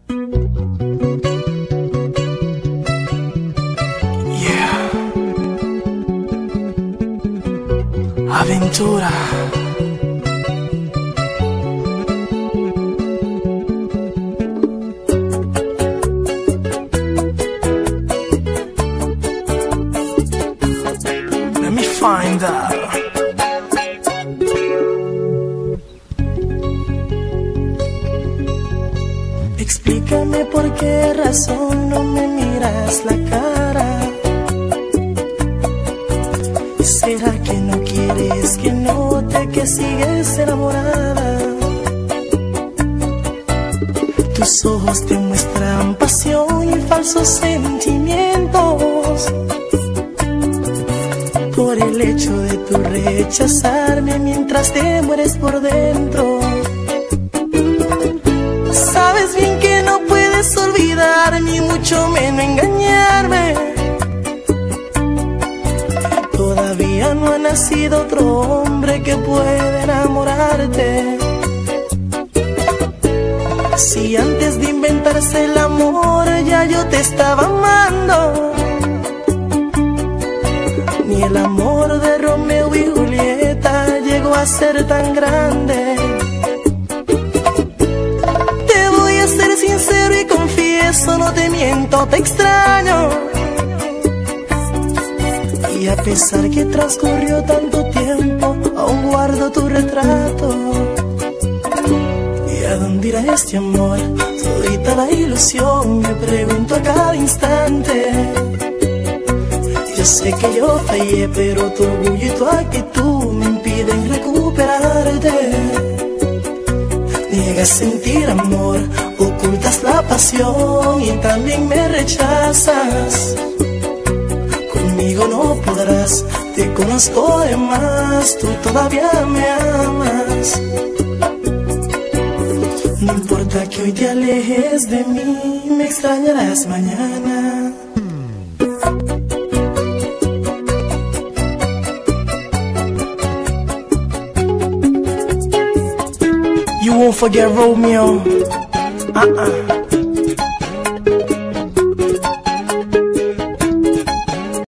Yeah. Aventura. Let me find out. Explícame por qué razón no me miras la cara. ¿Será que no quieres que note que sigues enamorada? Tus ojos te muestran pasión y falsos sentimientos. Por el hecho de tu rechazarme mientras te mueres por dentro. Sabes bien que no puedes olvidarme, ni mucho menos engañarme. Todavía no ha nacido otro hombre que pueda enamorarte. Si antes de inventarse el amor ya yo te estaba amando, ni el amor de Romeo y Julieta llegó a ser tan grande. Te voy a ser sincero y confieso, no te miento, te extraño. Y a pesar que transcurrió tanto tiempo, aún guardo tu retrato. ¿Y a dónde irá este amor? Todita la ilusión, me pregunto a cada instante. Yo sé que yo fallé, pero tu orgullo y tu actitud me impiden recuperarte. Niegas sentir amor, ocultas la pasión y también me rechazas. Conmigo no podrás, te conozco de más, tú todavía me amas. No importa que hoy te alejes de mí, me extrañarás mañana. You won't forget Romeo.